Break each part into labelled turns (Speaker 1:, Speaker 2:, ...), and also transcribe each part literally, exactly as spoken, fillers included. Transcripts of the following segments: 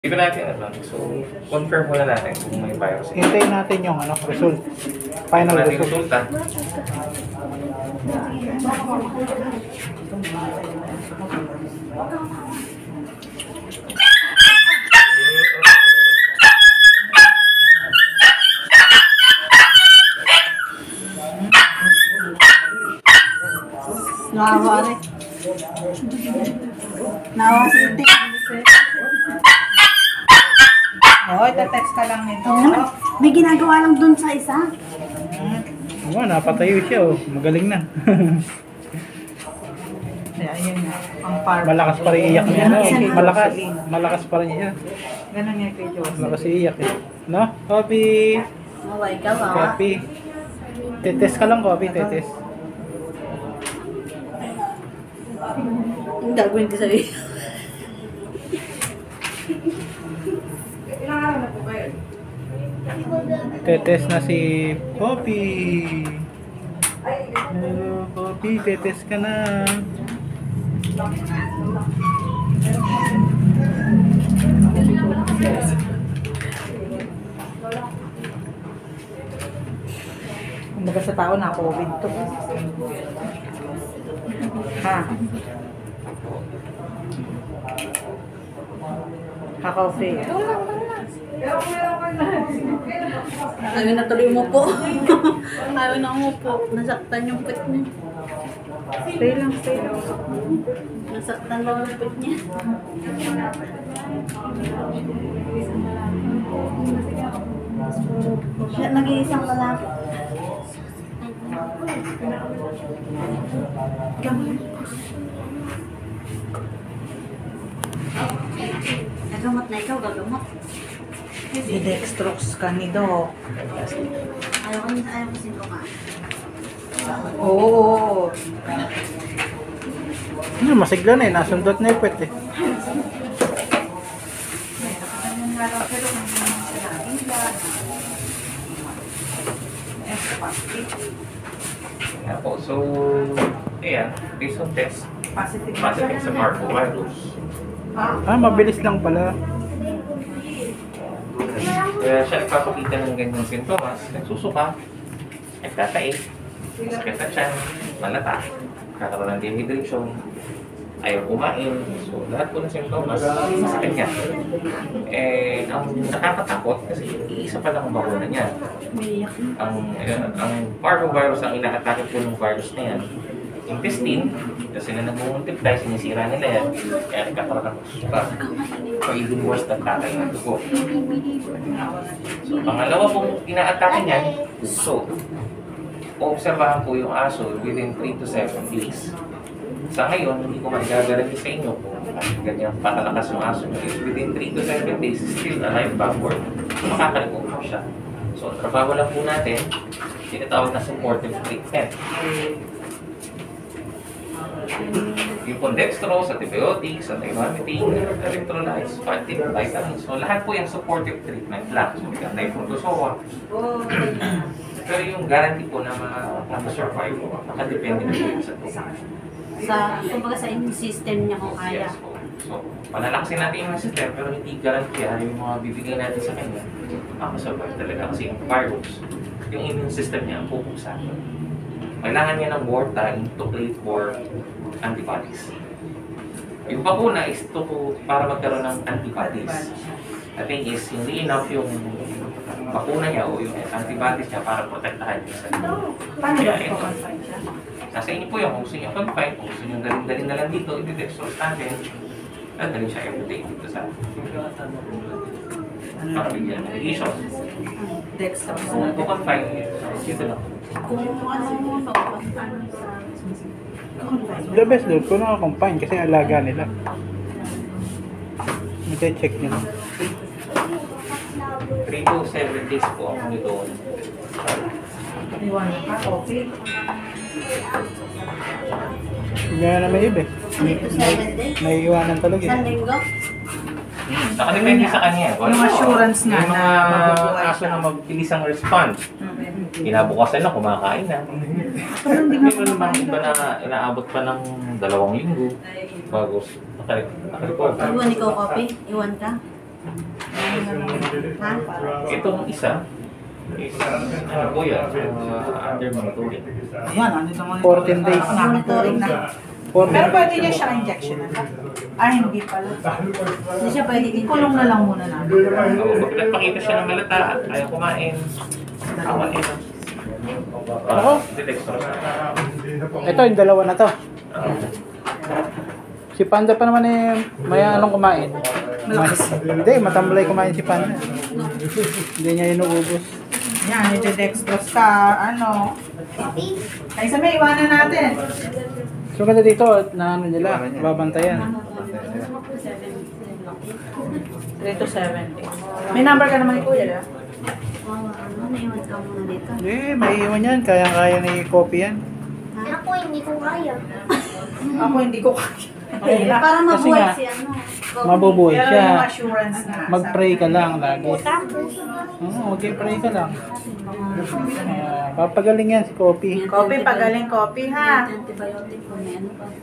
Speaker 1: Hindi natin alam. So, confirm muna natin kung may virus.
Speaker 2: Hintayin natin yung ano, result. Final
Speaker 1: Natin
Speaker 2: result.
Speaker 1: resulta.
Speaker 3: Nawa rin. Nawa si Iti.
Speaker 4: Oo, itatext ka lang nito.
Speaker 3: Oh, may ginagawa lang dun sa isa.
Speaker 2: Oo, napatayo siya oh. Magaling na.
Speaker 4: Ayun na. Ang par.
Speaker 2: Malakas pa rin iyak niya. No? Malakas. Malakas pa rin siya.
Speaker 4: Ganun nga kay Joseph.
Speaker 2: Malakas iyak eh. No? Copy.
Speaker 3: Maway ka ba?
Speaker 2: Copy. Tetes ka lang, copy. Tetes.
Speaker 3: Ang gagawin ko sa'yo.
Speaker 2: Tetes na si Poppy. Hello, Poppy. Tetes ka na.
Speaker 4: Kumbaga sa tao na COVID to. Ha? Ha-coffee.
Speaker 3: Ayaw na tuloy mo po. Ayaw na umupo. Nasaktan yung pit niya.
Speaker 4: Stay lang, stay lang.
Speaker 3: Nasaktan lang yung pit niya. Siya nag-iisang lalaki. Gamot. Nagamot na ikaw, gagamot.
Speaker 4: I-dextrox ka ni Doc.
Speaker 3: Ayaw ko niya, ayaw ko sinungan.
Speaker 4: Oo.
Speaker 2: Ano, masigla na eh. Nasundot na ipit eh.
Speaker 1: Yan po. So, ayan. Based on test,
Speaker 4: Positive.
Speaker 1: positive sa parvovirus.
Speaker 2: Ah, mabilis lang pala.
Speaker 1: Kaya siya ipapakita ng ganyang sintomas. Nagsusuka, nagtatae, masakit na tiyan, malata, kakaroon ng dehydration, ayaw kumain. So, lahat po ng sintomas sa kanya. Eh, ang nakakatakot kasi iisa pa lang ang bakuna niya.
Speaker 3: Umiiyak na.
Speaker 1: Ang, uh, ang parvovirus, ang inaatake po ng virus na yan, intestine, kasi na nag-multiply, sinisira nila yan, kaya nagkakaroon ng suka. So, even worse than tatay ng dugo. So, pangalawa pong inaatake niyan, so, obserbahan po yung aso within three to seven days. Sa ngayon, hindi ko magagaranti sa inyo kung ganyan patalakas yung aso nyo. If within three to seven days, still alive backward, makaka-recover siya. So, trabaho lang po natin, tinatawag na supportive treatment. Yung condextrose, antibiotics, anti-vomiting, electrolytes, vitamins. So, lahat po yung supportive treatment lang. So, may anti-protozoa. Pero yung guarantee po na ma-survive, nakadepende na po sa tuwa.
Speaker 3: Sa, kumbaga sa immune system niya kung kaya.
Speaker 1: Yes po. So, palalakasin natin yung system, pero hindi guarantee yung mga bibigay natin sa kanya. Makasurvive talaga kasi yung virus, yung immune system niya ang pupusa. Kailangan niya ng more time to create more antibodies. Yung bakuna is to, para magkaroon ng antibodies. I think is hindi enough yung bakuna niya o yung antibodies niya para protektahan niya sa inyo.
Speaker 4: Paano
Speaker 1: Kaya
Speaker 4: ba
Speaker 1: ito,
Speaker 4: confine siya?
Speaker 1: nasa inyo po yung kung gusto niyo confine, kung gusto niyo galing-galing na lang dito, i-dextrose natin. At galing siya everyday dito sa para bigyan ng radiation.
Speaker 4: Dextrox.
Speaker 1: Kung confine, dito lang.
Speaker 3: Kung ano mo, no, ano sa...
Speaker 2: The best doon kung nakakompine kasi alaga nila. Mag-check nila.
Speaker 1: three to seven days po ako nito.
Speaker 4: Iwan ka, coffee.
Speaker 2: Ganyan na may iba eh. May, may, may iwanan talaga
Speaker 3: Isang
Speaker 2: eh.
Speaker 3: linggo?
Speaker 1: Nakadepende sa kanya. Wala
Speaker 4: Yung
Speaker 1: po.
Speaker 4: assurance nga
Speaker 1: Yung
Speaker 4: na
Speaker 1: mga
Speaker 4: mabubuhay
Speaker 1: aso
Speaker 4: siya.
Speaker 1: na magbilis ang response.
Speaker 4: Mm-hmm.
Speaker 1: Kinabukasan na, kumakain na. Meron namang iba na inaabot pa ng dalawang linggo bago nakarecover.
Speaker 3: Iwan ikaw, Kopi? Iwan ka?
Speaker 4: Ha?
Speaker 1: Itong isa, is, ano po yan, uh, under monitoring.
Speaker 4: Ayan, ano ito monitoring?
Speaker 2: fourteen days.
Speaker 4: Monitoring na.
Speaker 2: fourteen
Speaker 4: Pero pwede niya siyang injection na. Ah, hindi pala.
Speaker 3: Hindi siya pwede
Speaker 4: Ikulong na lang muna natin.
Speaker 1: Oo, pag nagpakita siya ng malata at ayaw kumain, awan ito.
Speaker 2: Ako?
Speaker 1: Dextrose na.
Speaker 2: Ito, yung dalawa na to.
Speaker 1: Oo.
Speaker 2: Si Panda pa naman eh, may anong kumain.
Speaker 4: Malakas.
Speaker 2: Hindi, matamlay kumain si Panda. Hindi niya inuubos.
Speaker 4: Yan, ito dextrose ka, ano. Ay, sa may iwanan natin.
Speaker 2: So ganda dito, na ano nila, babantayan.
Speaker 4: three to seventy. May number ka naman ni Kuya, di ba?
Speaker 3: Ano, naiwan ka muna dito.
Speaker 2: Hindi, may iwan yan. Kaya-kaya ni copy yan.
Speaker 5: Ako hindi ko kaya.
Speaker 4: Ako hindi ko kaya. Okay lang.
Speaker 3: Para
Speaker 2: Kasi
Speaker 3: mabuhay
Speaker 2: nga,
Speaker 3: si ano.
Speaker 2: Mabubuhay
Speaker 4: Pero
Speaker 2: siya.
Speaker 4: yung assurance na.
Speaker 2: Mag-pray ka lang lagi.
Speaker 5: Tapos,
Speaker 2: Oo, mag-pray ka lang. Uh, papagaling yan si copy.
Speaker 4: Copy, pagaling copy ha.
Speaker 3: Antibiotic po, may ano pa.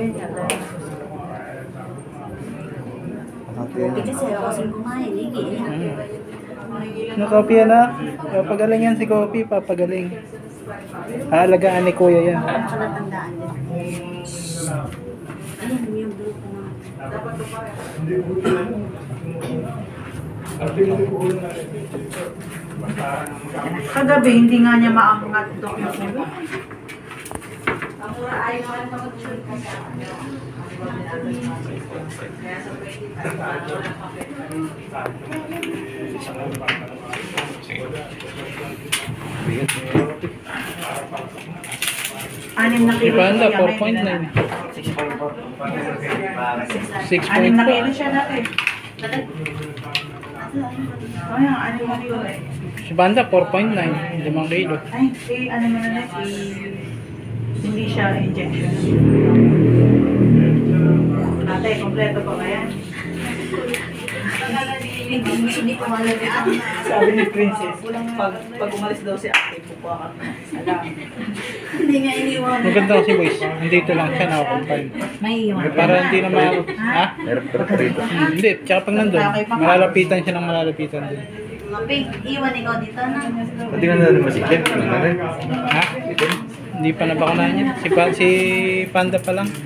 Speaker 3: Hindi kasi ako kasing kumain, hindi.
Speaker 2: Nakopy yan na. Papagaling yan si copy, papagaling. Aalagaan ni kuya yan.
Speaker 3: Nakalatandaan din. Ayun, yung blue ko na.
Speaker 4: Kagabi, hindi nga niya maangat doon yung ulo. Anim na
Speaker 2: Si
Speaker 4: kilo.
Speaker 2: Panda,
Speaker 4: siya,
Speaker 2: four
Speaker 4: may
Speaker 2: point
Speaker 4: nila
Speaker 2: nine.
Speaker 4: na.
Speaker 2: six
Speaker 4: Anim
Speaker 2: point
Speaker 4: na
Speaker 2: four.
Speaker 4: kilo siya natin. Oh, yan, anim na kilo eh.
Speaker 2: Si Panda, four point nine. limang kilo.
Speaker 4: Ay, eh, ano mo na na, eh, hindi siya injection. Ate, kompleto pa ba yan?
Speaker 3: Hindi, hindi ko malalaman.
Speaker 4: Sabi ni Princess, pag, pag umalis daw si ate, pupuha ka. Alam.
Speaker 3: Hindi nga iniwan.
Speaker 2: Maganda kasi boys. Nandito lang siya nakakumpay.
Speaker 3: May iwan.
Speaker 2: Para hindi na ma... Ha? Hmm, hindi. Tsaka pag nandun, malalapitan siya ng malalapitan din.
Speaker 3: Pig, iwan ikaw dito na.
Speaker 6: Hindi nga na masikip.
Speaker 2: Ha? Hindi pa nabakunahan yan. Si, pa, si Panda pa lang.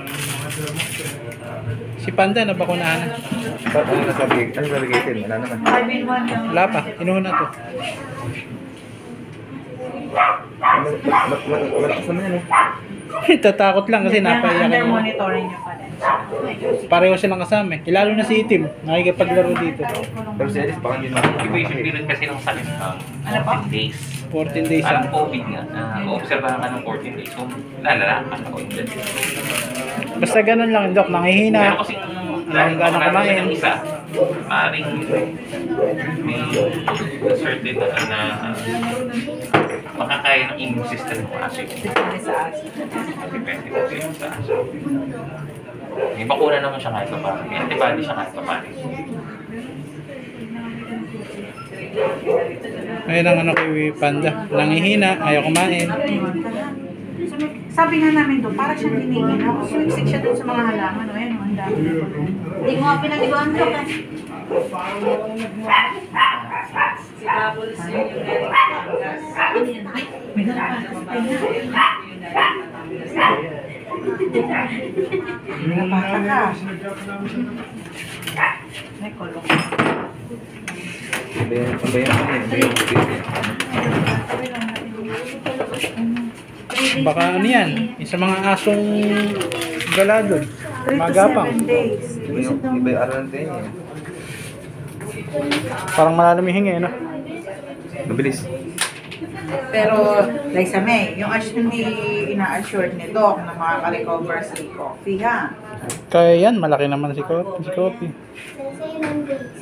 Speaker 2: Si Panda nabakunahan na.
Speaker 6: Ba't ano nasabi? Ano sabi kayo? Wala naman.
Speaker 4: five in one yung...
Speaker 2: Wala pa. Inuho na to.
Speaker 6: Malakas naman yan eh.
Speaker 2: Tatakot lang kasi napaiyakan
Speaker 4: Under
Speaker 2: niya.
Speaker 4: monitoring niya pa din.
Speaker 2: Pareho silang kasama eh. Lalo na si Itim. Nakikipaglaro dito.
Speaker 6: Pero si Alice baka hindi
Speaker 1: Incubation period kasi ng sakit, um,
Speaker 4: Ano pa?
Speaker 1: fourteen days.
Speaker 2: fourteen days
Speaker 1: Parang
Speaker 2: lang.
Speaker 1: COVID nga, uh, obserbahan ka ng fourteen days. Kung lalala ka na ko hindi.
Speaker 2: Basta ganun lang, Dok.
Speaker 1: Pero
Speaker 2: Nangihina.
Speaker 1: kasi,
Speaker 2: Alam gano'ng kumain.
Speaker 1: ng isa, maaaring may certain na, na uh, makakaya ng immune system mo kasi
Speaker 4: Depende sa asin.
Speaker 1: depende kasi sa aso. May bakuna naman siya kahit pa paano. May antibody siya kahit pa paano.
Speaker 2: Ayun ang ano kay Panda. Nangihina. Ayaw kumain.
Speaker 4: Sabi nga namin doon, para siyang hinihina. Sumiksik siya doon sa mga halaman. O yan, ang dami.
Speaker 3: Hindi ko nga pinag-iwan to eh. Si Bubbles yun yung meron Ano yan? Ay,
Speaker 4: May napata ka. May kulong.
Speaker 6: Sabayan sabayan pa niya. Sabayan pa niya.
Speaker 2: Baka ano yan. Isa mga asong galadon.
Speaker 4: three to
Speaker 2: Magapang.
Speaker 4: seven days.
Speaker 6: Iba yung iba yung araw natin eh.
Speaker 2: Parang malalim yung hingi, no?
Speaker 6: Mabilis.
Speaker 4: Pero, like sa May, yung as hindi ina-assured ni Doc na makaka-recover si Coffee, ha?
Speaker 2: Kaya yan, malaki naman si Coffee. Si Coffee.
Speaker 5: nasa ilang days.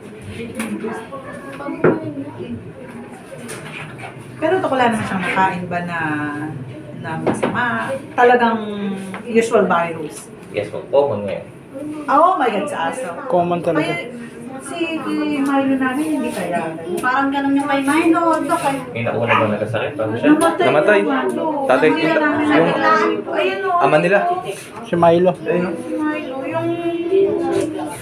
Speaker 4: Pero ito wala naman siyang nakain ba na na masama? Talagang usual virus.
Speaker 1: Yes po, common ngayon.
Speaker 4: Oh my God, sa aso.
Speaker 2: Common talaga.
Speaker 4: Kaya, si Milo namin hindi kaya.
Speaker 3: Parang ganun yung kay Milo, Dok eh.
Speaker 1: May nauna ba nagkasakit? Paano siya?
Speaker 4: Namatay.
Speaker 6: Namatay.
Speaker 4: yung Milo.
Speaker 6: Tatay,
Speaker 4: Namatay
Speaker 6: yung-
Speaker 4: namin
Speaker 6: yung-
Speaker 4: nabiglaan. Ayun o.
Speaker 6: Ama nila.
Speaker 2: Si Milo.
Speaker 6: Ayun no?
Speaker 4: Si Milo, yung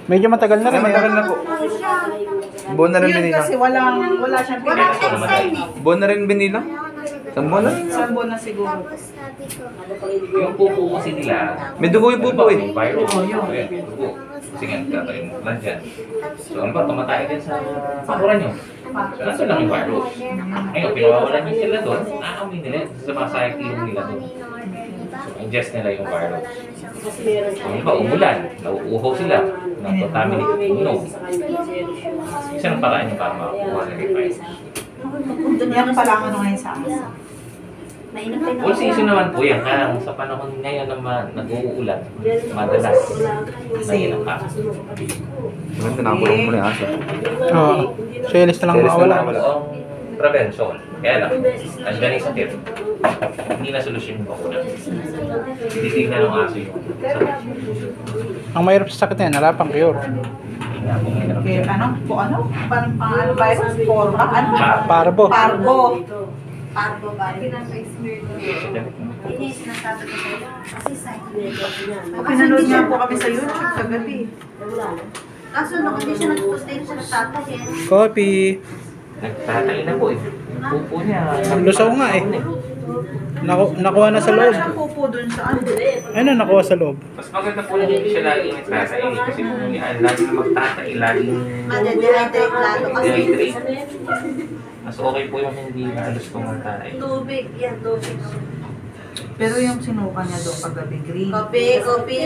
Speaker 2: Medyo matagal na
Speaker 6: Ay,
Speaker 2: rin.
Speaker 6: matagal
Speaker 2: eh.
Speaker 6: na po. Buwan na rin
Speaker 4: Yun
Speaker 6: binila.
Speaker 4: kasi walang, wala siyang
Speaker 5: Wala
Speaker 4: pinag-
Speaker 5: siyang sign eh.
Speaker 6: Buwan na rin binila? Isang buwan na?
Speaker 4: Isang buwan na siguro.
Speaker 5: Tapos sabi ko,
Speaker 1: Yung pupo kasi nila,
Speaker 6: May dugo yung pupo eh.
Speaker 1: virus. Ayan, dugo. Kasi nga, kakain mo lang dyan. So, ano ba, tumatay din sa pakuran nyo. So, nasa lang yung virus. Ngayon, pinawawalan nyo sila doon, naamoy nila, sumacycling nila doon. So, ingest nila yung virus. Kung iba, umulan, nauuhaw sila, ng contaminated inom. Isa ng paraan yung para makakuha ng virus.
Speaker 4: Yan pala ang ano ngayon sa akin.
Speaker 1: All season naman po yan, kaya lang sa panahon ngayon na ma- nag-uulan, madalas na yun ang kaso.
Speaker 6: Maganda, nakakulong mo na yung aso.
Speaker 2: Oo. Selis na lang
Speaker 6: Selis na
Speaker 2: makawala.
Speaker 6: lang.
Speaker 1: Ang prevention, kaya lang, nandiyan yung sakit, hindi na solusyon yung bakuna. Titignan ng aso yung sakit.
Speaker 2: Ang mahirap sa sakit na yan, wala pang cure.
Speaker 1: Hindi nga po mahirap
Speaker 4: Okay,
Speaker 1: yan.
Speaker 4: ano? Po ano? Parang pang ano virus? Porba? Ano?
Speaker 1: Ah,
Speaker 2: Parbo.
Speaker 4: Parbo.
Speaker 3: Parbo ba?
Speaker 5: hindi sinasabi ko sa'yo. Kasi sign.
Speaker 4: Pinanood nga po kami sa YouTube kagabi.
Speaker 5: Kaso nung hindi siya nag-post din siya nagtatay eh.
Speaker 2: Coffee.
Speaker 1: Nagtatay na po eh. Pupo niya.
Speaker 2: Lusaw nga eh. Naku nakuha na sa
Speaker 4: Wala
Speaker 2: loob.
Speaker 4: siyang pupo dun sa ano.
Speaker 2: Ano nakuha sa loob?
Speaker 1: Mas maganda po na hindi siya lagi nagtatay eh. Kasi kung hindi lagi na magtatay, laging
Speaker 3: Made-dehydrate lalo kasi
Speaker 1: dehydrate. Mas okay po yung hindi halos kumatay.
Speaker 3: tubig. Yan, tubig.
Speaker 4: Pero yung sinuka niya doon kagabi, green.
Speaker 3: Kopi, kopi.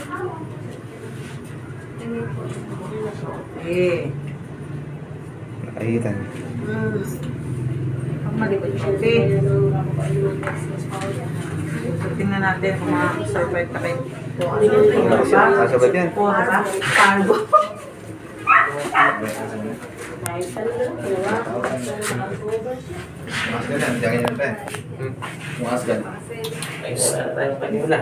Speaker 4: Eh,
Speaker 6: Nakahitan.
Speaker 3: Mm.
Speaker 4: ang malikot siya. Okay. So, tingnan natin kung makasurvive ka kayo. Porba?
Speaker 6: Kasabat yan.
Speaker 4: Porba? Parbo?
Speaker 6: Mas ganyan, jangan yan pa. Mas ganyan.
Speaker 1: Ay, wala na tayong panula.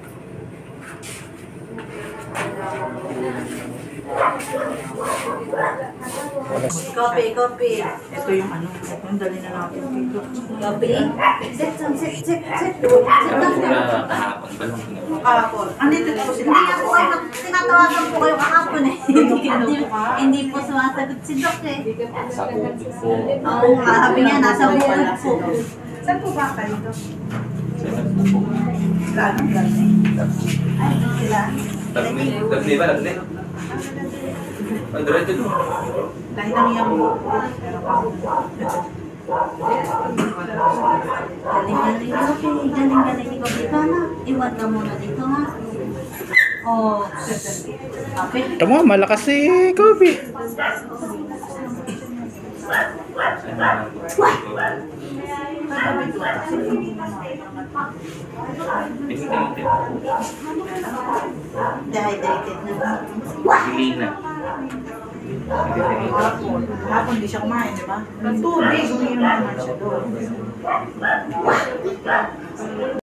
Speaker 3: Kopi, kopi.
Speaker 4: Ito yung ano, yung dali na natin dito.
Speaker 3: Kopi. Sit, sit, sit, sit, sit.
Speaker 1: Tapos mula kahapon ba nung ginawa?
Speaker 4: Kahapon. Andito po sila.
Speaker 3: Hindi ako kayo, tinatawagan po kayo kahapon eh. Hindi, hindi po sumasagot si Doc eh.
Speaker 1: Sa tubig po.
Speaker 3: Oo, sabi niya, nasa bukod po.
Speaker 4: Saan po ba kayo dito?
Speaker 1: Sa nagpupo.
Speaker 4: Lalo, lalo.
Speaker 3: Ay, sila.
Speaker 6: Tatli, tatli ba? Tatli? Ang diretso doon.
Speaker 4: Dahil lang yung
Speaker 3: Galing-galing ni Kopi. Galing-galing ni Kopi ka na. Iwan ka muna dito ha. Oh, Kopi.
Speaker 2: Ito mo, malakas si Coffee.
Speaker 3: Dehydrated na.
Speaker 1: Hindi na.
Speaker 4: hapon. Hapon di siya kumain, di ba? Ng tubig, umiinom naman siya doon.